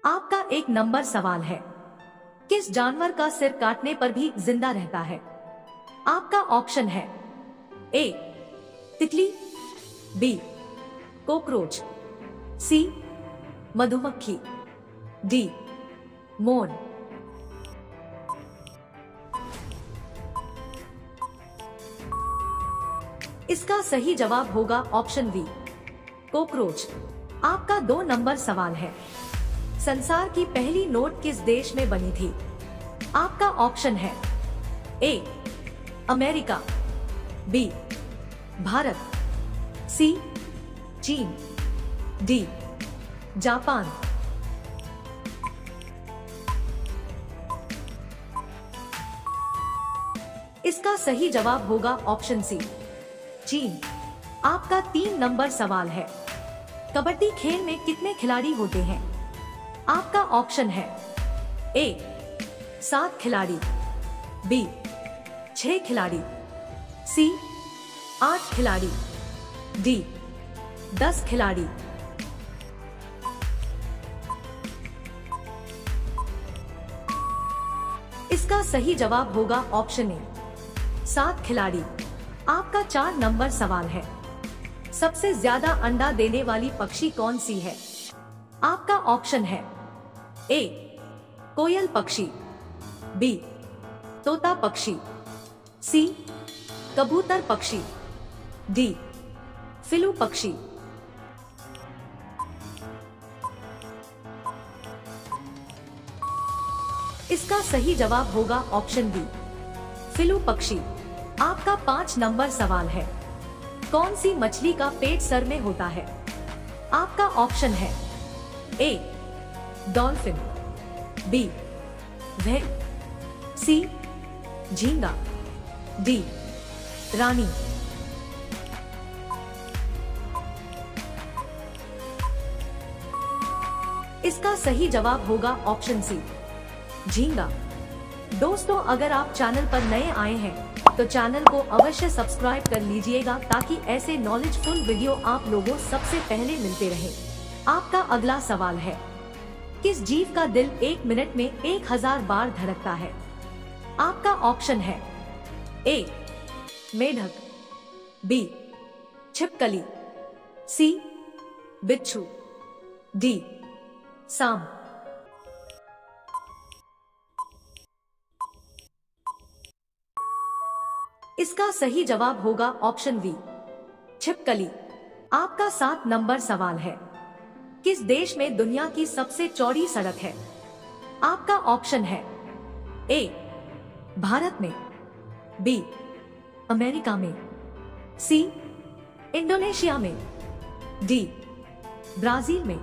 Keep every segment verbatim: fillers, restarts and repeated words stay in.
आपका एक नंबर सवाल है, किस जानवर का सिर काटने पर भी जिंदा रहता है? आपका ऑप्शन है ए तितली, बी कॉकरोच, सी मधुमक्खी, डी मोर। इसका सही जवाब होगा ऑप्शन बी कॉकरोच। आपका दो नंबर सवाल है, संसार की पहली नोट किस देश में बनी थी? आपका ऑप्शन है A America, B Bharat, C चीन, डी जापान। इसका सही जवाब होगा ऑप्शन सी चीन। आपका तीन नंबर सवाल है, कबड्डी खेल में कितने खिलाड़ी होते हैं? आपका ऑप्शन है ए सात खिलाड़ी, बी छह खिलाड़ी, सी आठ खिलाड़ी, डी दस खिलाड़ी। इसका सही जवाब होगा ऑप्शन ए सात खिलाड़ी। आपका चार नंबर सवाल है, सबसे ज्यादा अंडा देने वाली पक्षी कौन सी है? आपका ऑप्शन है ए कोयल पक्षी, बी तोता पक्षी, सी कबूतर पक्षी, डी फिलू पक्षी। इसका सही जवाब होगा ऑप्शन बी फिलू पक्षी। आपका पांच नंबर सवाल है, कौन सी मछली का पेट सर में होता है? आपका ऑप्शन है A dolphin, B whale, C झींगा, डी रानी। इसका सही जवाब होगा ऑप्शन सी झींगा। दोस्तों, अगर आप चैनल पर नए आए हैं तो चैनल को अवश्य सब्सक्राइब कर लीजिएगा ताकि ऐसे नॉलेजफुल वीडियो आप लोगों सबसे पहले मिलते रहे। आपका अगला सवाल है, किस जीव का दिल एक मिनट में एक हजार बार धड़कता है? आपका ऑप्शन है ए मेढक, बी छिपकली, सी बिच्छू, डी सांप। इसका सही जवाब होगा ऑप्शन बी छिपकली। आपका सात नंबर सवाल है, किस देश में दुनिया की सबसे चौड़ी सड़क है? आपका ऑप्शन है ए भारत में, बी अमेरिका में, सी इंडोनेशिया में, डी ब्राजील में।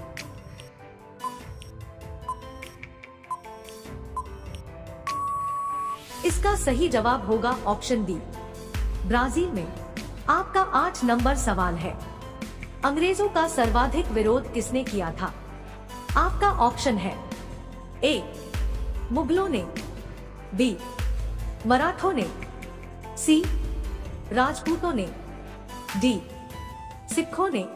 इसका सही जवाब होगा ऑप्शन डी ब्राजील में। आपका आठ नंबर सवाल है, अंग्रेजों का सर्वाधिक विरोध किसने किया था? आपका ऑप्शन है ए मुगलों ने, बी मराठों ने, सी राजपूतों ने, डी सिखों ने।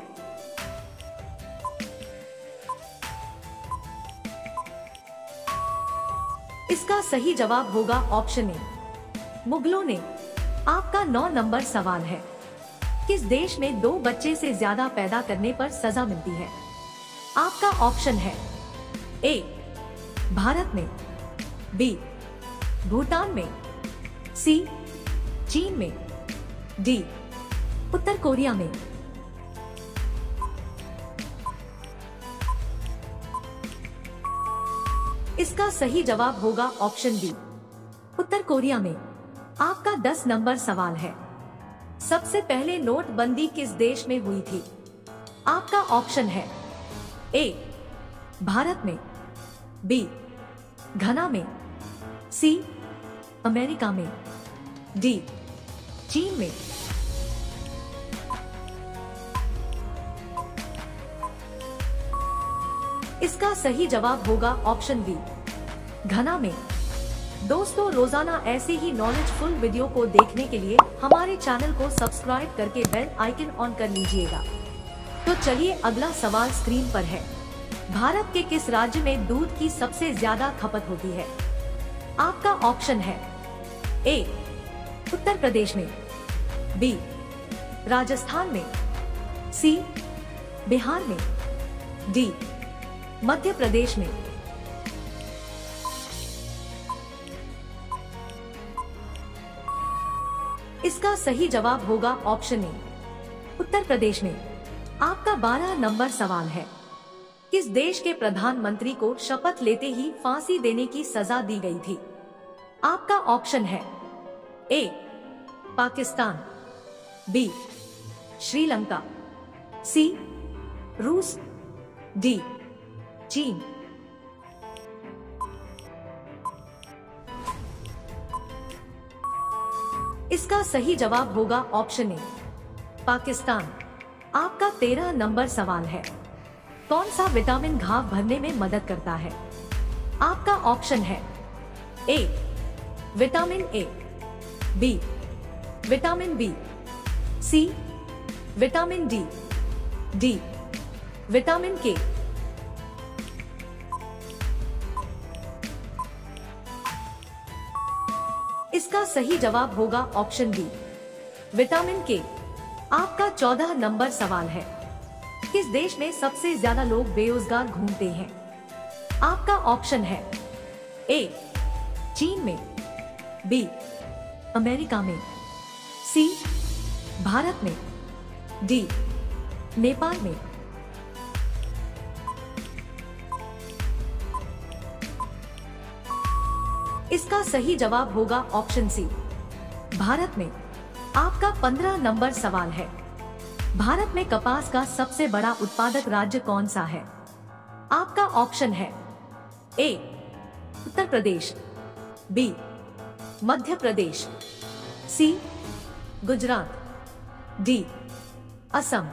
इसका सही जवाब होगा ऑप्शन ए मुगलों ने। आपका नौ नंबर सवाल है, किस देश में दो बच्चे से ज्यादा पैदा करने पर सजा मिलती है? आपका ऑप्शन है ए भारत में, बी भूटान में, सी चीन में, डी उत्तर कोरिया में। इसका सही जवाब होगा ऑप्शन बी उत्तर कोरिया में। आपका दस नंबर सवाल है, सबसे पहले नोटबंदी किस देश में हुई थी? आपका ऑप्शन है ए भारत में, बी घना में, सी अमेरिका में, डी चीन में। इसका सही जवाब होगा ऑप्शन बी घना में। दोस्तों, रोजाना ऐसे ही नॉलेजफुल वीडियो को देखने के लिए हमारे चैनल को सब्सक्राइब करके बेल आइकन ऑन कर लीजिएगा। तो चलिए अगला सवाल स्क्रीन पर है, भारत के किस राज्य में दूध की सबसे ज्यादा खपत होती है? आपका ऑप्शन है ए उत्तर प्रदेश में, बी राजस्थान में, सी बिहार में, डी मध्य प्रदेश में। इसका सही जवाब होगा ऑप्शन ए उत्तर प्रदेश में। आपका बारह नंबर सवाल है, किस देश के प्रधानमंत्री को शपथ लेते ही फांसी देने की सजा दी गई थी? आपका ऑप्शन है A Pakistan, B Sri Lanka, C रूस, डी चीन। इसका सही जवाब होगा ऑप्शन ए पाकिस्तान। आपका तेरह नंबर सवाल है, कौन सा विटामिन घाव भरने में मदद करता है? आपका ऑप्शन है A vitamin A, B vitamin B, C vitamin D, D vitamin K. इसका सही जवाब होगा ऑप्शन डी विटामिन के। आपका चौदह नंबर सवाल है, किस देश में सबसे ज्यादा लोग बेरोजगार घूमते हैं? आपका ऑप्शन है ए चीन में, बी अमेरिका में, सी भारत में, डी नेपाल में। इसका सही जवाब होगा ऑप्शन सी भारत में। आपका पंद्रह नंबर सवाल है, भारत में कपास का सबसे बड़ा उत्पादक राज्य कौन सा है? आपका ऑप्शन है A Uttar Pradesh, B Madhya Pradesh, C Gujarat, D Assam.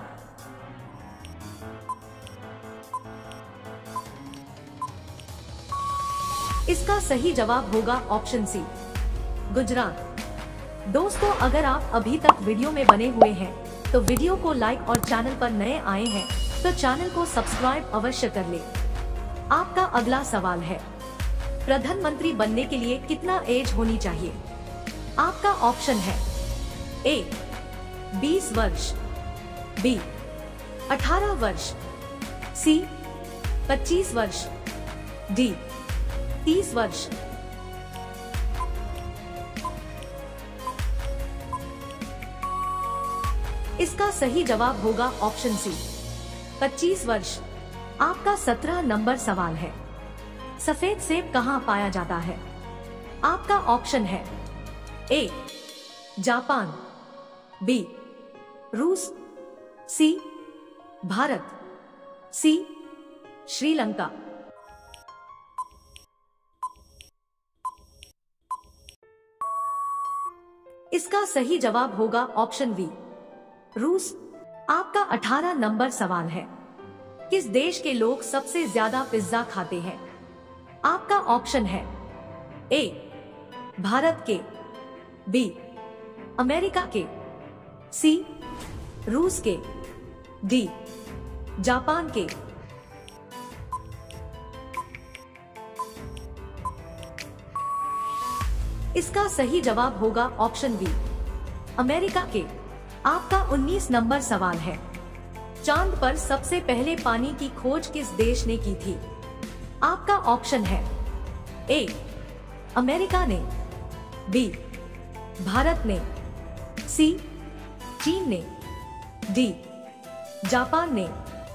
इसका सही जवाब होगा ऑप्शन सी गुजरात। दोस्तों, अगर आप अभी तक वीडियो में बने हुए हैं तो वीडियो को लाइक और चैनल पर नए आए हैं तो चैनल को सब्सक्राइब अवश्य कर ले। आपका अगला सवाल है, प्रधानमंत्री बनने के लिए कितना एज होनी चाहिए? आपका ऑप्शन है ए बीस वर्ष, बी अठारह वर्ष, सी पच्चीस वर्ष, डी तीस वर्ष। इसका सही जवाब होगा ऑप्शन सी पच्चीस वर्ष। आपका सत्रह नंबर सवाल है, सफेद सेब कहाँ पाया जाता है? आपका ऑप्शन है ए जापान, बी रूस, सी भारत, सी श्रीलंका। इसका सही जवाब होगा ऑप्शन बी रूस। आपका अठारह नंबर सवाल है, किस देश के लोग सबसे ज्यादा पिज्जा खाते हैं? आपका ऑप्शन है ए भारत के, बी अमेरिका के, सी रूस के, डी जापान के। इसका सही जवाब होगा ऑप्शन बी अमेरिका के। आपका उन्नीस नंबर सवाल है, चांद पर सबसे पहले पानी की खोज किस देश ने की थी? आपका ऑप्शन है ए अमेरिका ने, बी भारत ने, सी चीन ने, डी जापान ने।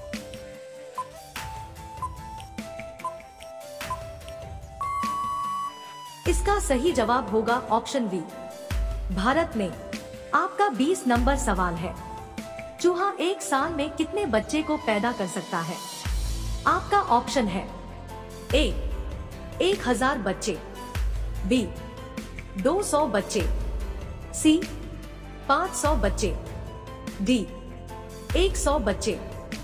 इसका सही जवाब होगा ऑप्शन बी भारत ने। आपका बीस नंबर सवाल है, चूहा एक साल में कितने बच्चे को पैदा कर सकता है? आपका ऑप्शन है ए एक हजार बच्चे, बी दो सौ बच्चे, सी पाँच सौ बच्चे, डी एक सौ बच्चे।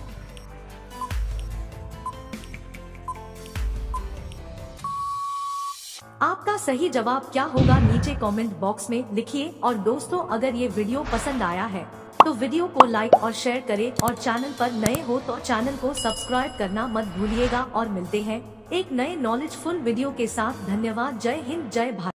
आपका सही जवाब क्या होगा नीचे कमेंट बॉक्स में लिखिए। और दोस्तों, अगर ये वीडियो पसंद आया है तो वीडियो को लाइक और शेयर करें और चैनल पर नए हो तो चैनल को सब्सक्राइब करना मत भूलिएगा और मिलते हैं एक नए नॉलेजफुल वीडियो के साथ। धन्यवाद। जय हिंद, जय भारत।